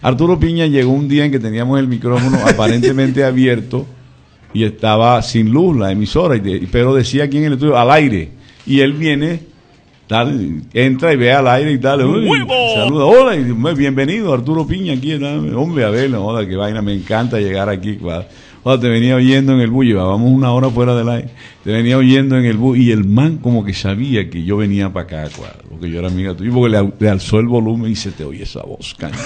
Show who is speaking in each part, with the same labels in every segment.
Speaker 1: Arturo Piña llegó un día en que teníamos el micrófono aparentemente abierto y estaba sin luz la emisora, pero decía aquí en el estudio, al aire. Y él viene, tal, entra y ve al aire y tal, saluda, hola, y bienvenido Arturo Piña aquí, hombre, a ver, hola, qué vaina, me encanta llegar aquí, Joder, te venía oyendo en el bus, llevábamos una hora fuera del aire, te venía oyendo en el bus, y el man como que sabía que yo venía para acá, porque yo era amiga tuya, porque le alzó el volumen y se te oye esa voz, cañón.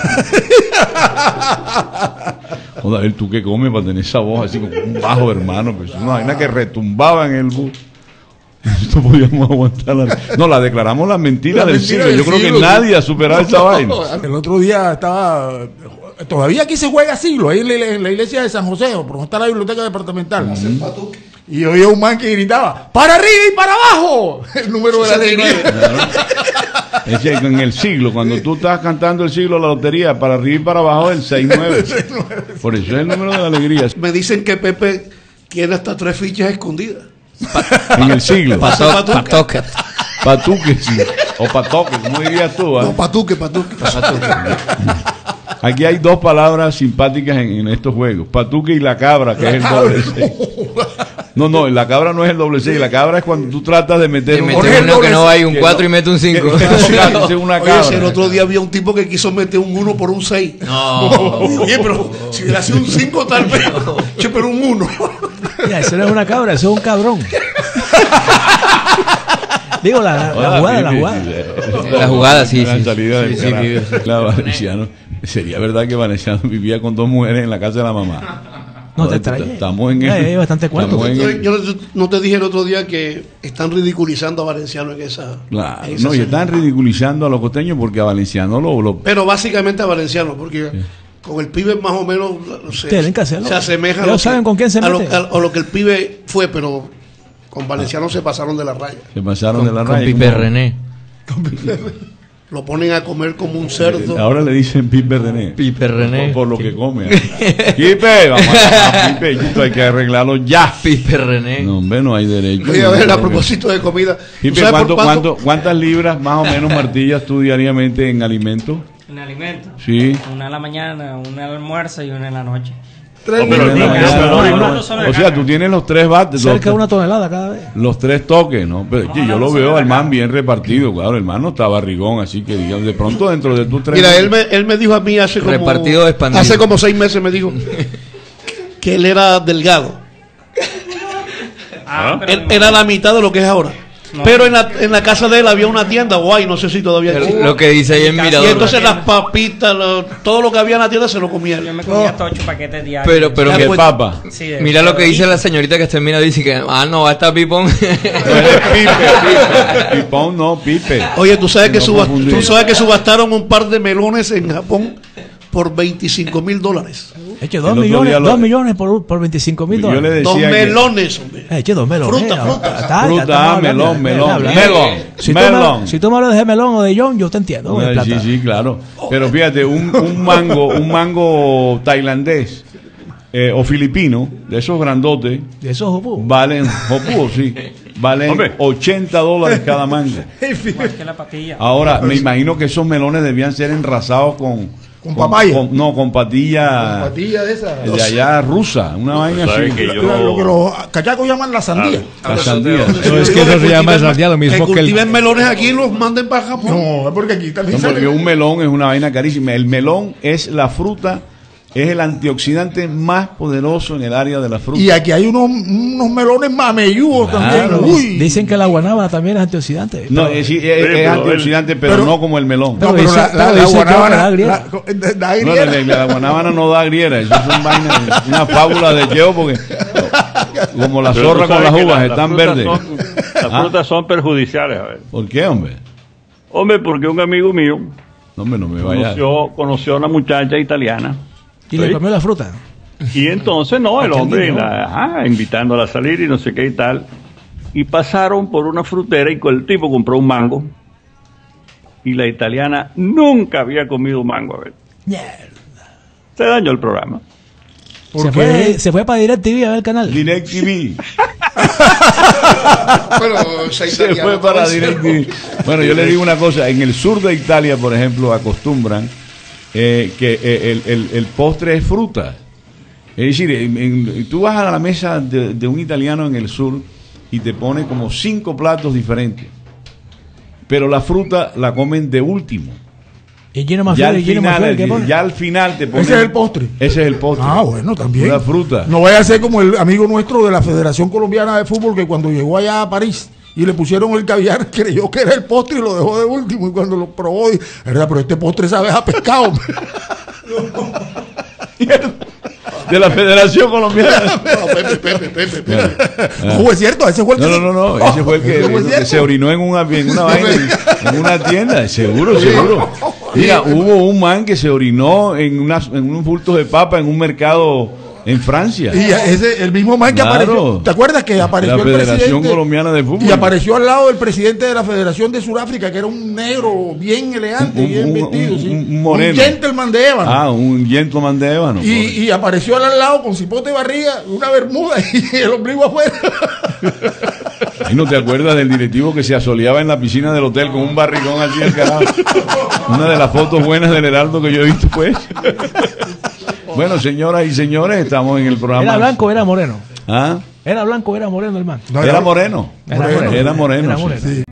Speaker 1: Joder, a ver, tú qué comes para tener esa voz así como un bajo, hermano, pues una vaina que retumbaba en el bus. No podíamos aguantarla. No, la declaramos la mentira del siglo. Yo creo que nadie ha superado esa vaina.
Speaker 2: El otro día estaba... Todavía aquí se juega siglo, ahí en la iglesia de San José, por donde está la biblioteca departamental. Y oía un man que gritaba, ¡para arriba y para abajo! El número de la alegría.
Speaker 1: Es que en el siglo, cuando tú estás cantando el siglo de la lotería, para arriba y para abajo es el 69. Por eso es el número de la alegría.
Speaker 3: Me dicen que Pepe tiene hasta 3 fichas escondidas.
Speaker 1: En el siglo.
Speaker 4: Patuque.
Speaker 1: Patuque, sí. O patoque, ¿cómo dirías tú?
Speaker 3: No, patuque.
Speaker 1: Aquí hay 2 palabras simpáticas en estos juegos. Patuque y la cabra, que es el doble 6. No, la cabra no es el doble 6. La cabra es cuando tú tratas de meter
Speaker 4: uno que no hay un 4 y mete un 5.
Speaker 3: Oye, el otro día había un tipo que quiso meter un 1 por un 6.
Speaker 4: No.
Speaker 3: Oye, pero si hubiera sido un 5 tal vez. Che, pero un 1.
Speaker 5: Mira, eso no es una cabra, eso es un cabrón. Digo, la jugada, sí.
Speaker 1: La salida del Valenciano. Sería verdad que Valenciano vivía con 2 mujeres en la casa de la mamá.
Speaker 5: No te extrañes.
Speaker 1: Estamos en
Speaker 5: hay bastante cuento.
Speaker 3: Yo no te dije el otro día que están ridiculizando a Valenciano en esa.
Speaker 1: Claro, no, y están ridiculizando a los costeños porque a Valenciano
Speaker 3: Pero básicamente a Valenciano, porque con el pibe más o menos se asemeja a lo que el pibe fue, pero con Valenciano se pasaron de la raya.
Speaker 4: Con Pipe René.
Speaker 3: Lo ponen a comer como un cerdo.
Speaker 1: Ahora le dicen Pipe René.
Speaker 4: Pipe René.
Speaker 1: Por lo que come. Pipe, vamos a Pipe, esto hay que arreglarlo ya.
Speaker 4: Pipe René.
Speaker 1: No, hombre, no hay derecho.
Speaker 3: Voy a ver a propósito de comida.
Speaker 1: Pipe, ¿cuántas libras más o menos martillas tú diariamente en alimentos?
Speaker 6: En alimentos.
Speaker 1: Sí.
Speaker 6: Una en la mañana, una al almuerzo y una en la noche.
Speaker 1: O sea, tú tienes los 3 bates.
Speaker 5: Cerca de 1 tonelada cada vez.
Speaker 1: Los 3 toques, ¿no? Pero yo lo veo al man bien repartido, claro, el man no está barrigón, así que digamos, de pronto dentro de tus 3...
Speaker 3: Mira, él me dijo a mí hace como 6 meses me dijo que él era delgado. Él era la mitad de lo que es ahora. No. Pero en la casa de él había una tienda, guay, no sé si todavía existe.
Speaker 4: Lo que dice ahí en Mirador.
Speaker 3: Y entonces las papitas, todo lo que había en la tienda se lo comía.
Speaker 6: Yo me comía hasta 8 paquetes diarios.
Speaker 4: Pero
Speaker 1: ¿qué papa?
Speaker 6: Sí,
Speaker 4: mira lo que dice la señorita que está en Mirador, dice que no, va a estar Pipón.
Speaker 1: Pipón no, Pipe.
Speaker 3: Oye, tú sabes que subastaron un par de melones en Japón por $25,000.
Speaker 5: Eche 2 millones por $25,000.
Speaker 1: Yo le decía
Speaker 3: 2 melones, hombre.
Speaker 5: Eche 2 melones.
Speaker 1: Fruta, melón.
Speaker 5: Si tú me hablas de melón o de John, yo te entiendo.
Speaker 1: Sí, claro. Pero fíjate, un mango tailandés o filipino, de esos grandotes,
Speaker 5: de esos jopú,
Speaker 1: valen $80 cada mango. Ahora, me imagino que esos melones debían ser enrasados con
Speaker 2: papaya.
Speaker 1: Con patilla.
Speaker 2: Con patilla de esa.
Speaker 1: De allá rusa, una vaina así.
Speaker 2: Lo que los cachacos llaman la sandía.
Speaker 1: La sandía.
Speaker 5: No, es que eso se llama sandía, lo mismo que
Speaker 3: cultiven melones aquí y los manden para Japón.
Speaker 2: No, es porque aquí también
Speaker 1: porque un melón es una vaina carísima. El melón es la fruta, es el antioxidante más poderoso en el área de la fruta.
Speaker 2: Y aquí hay unos melones mamelludos también. Uy.
Speaker 5: Dicen que la guanábana también es antioxidante.
Speaker 1: No, es antioxidante, pero no como el melón.
Speaker 2: Pero la guanábana
Speaker 1: la guanábana no da griera. Eso es una fábula de Geo, porque como la zorra con las uvas están verdes.
Speaker 7: Las frutas son perjudiciales, a ver.
Speaker 1: ¿Por qué, hombre?
Speaker 7: Hombre, porque un amigo mío
Speaker 1: conoció
Speaker 7: a una muchacha italiana.
Speaker 5: ¿Y le comió la fruta?
Speaker 7: Y entonces, el hombre invitándola a salir y no sé qué y tal. Y pasaron por una frutera y el tipo compró un mango. Y la italiana nunca había comido mango, a ver.
Speaker 5: Mierda.
Speaker 7: Se dañó el programa.
Speaker 5: Se fue para DirecTV a ver el canal.
Speaker 1: DirecTV.
Speaker 3: Se
Speaker 1: fue para DirecTV. Bueno, yo le digo una cosa. En el sur de Italia, por ejemplo, acostumbran que el postre es fruta. Es decir, tú vas a la mesa de un italiano en el sur y te pone como 5 platos diferentes, pero la fruta la comen de último.
Speaker 5: Y ya
Speaker 1: al final te ponen.
Speaker 2: Ese es el postre.
Speaker 1: Ese es el postre.
Speaker 2: Ah, bueno, también.
Speaker 1: La fruta.
Speaker 2: No vaya a ser como el amigo nuestro de la Federación Colombiana de Fútbol, que cuando llegó allá a París y le pusieron el caviar, creyó que era el postre y lo dejó de último. Y cuando lo probó, ¿verdad? Pero este postre sabe a pescado.
Speaker 1: De la Federación Colombiana.
Speaker 2: Pepe. ¿Fue cierto? Ese fue el que
Speaker 1: no. Ese fue el que se orinó en una vaina, en una tienda. Seguro. Mira, hubo un man que se orinó en un bulto de papa en un mercado en Francia.
Speaker 2: Y el mismo man que apareció. ¿Te acuerdas que apareció
Speaker 1: la Federación Colombiana de Fútbol?
Speaker 2: Y apareció al lado del presidente de la Federación de Sudáfrica, que era un negro bien elegante, bien vestido.
Speaker 1: Un moreno.
Speaker 2: Un gentleman de ébano.
Speaker 1: Un gentleman de ébano.
Speaker 2: Y apareció al lado con cipote de barriga, una bermuda y el ombligo afuera.
Speaker 1: ¿Y no te acuerdas del directivo que se asoleaba en la piscina del hotel con un barrigón así al carajo? Una de las fotos buenas del Heraldo que yo he visto, pues. Bueno, señoras y señores, estamos en el programa.
Speaker 5: ¿Era blanco o era moreno?
Speaker 1: ¿Ah?
Speaker 5: ¿Era blanco o era moreno el man?
Speaker 1: No, era moreno. Era moreno.
Speaker 5: Sí.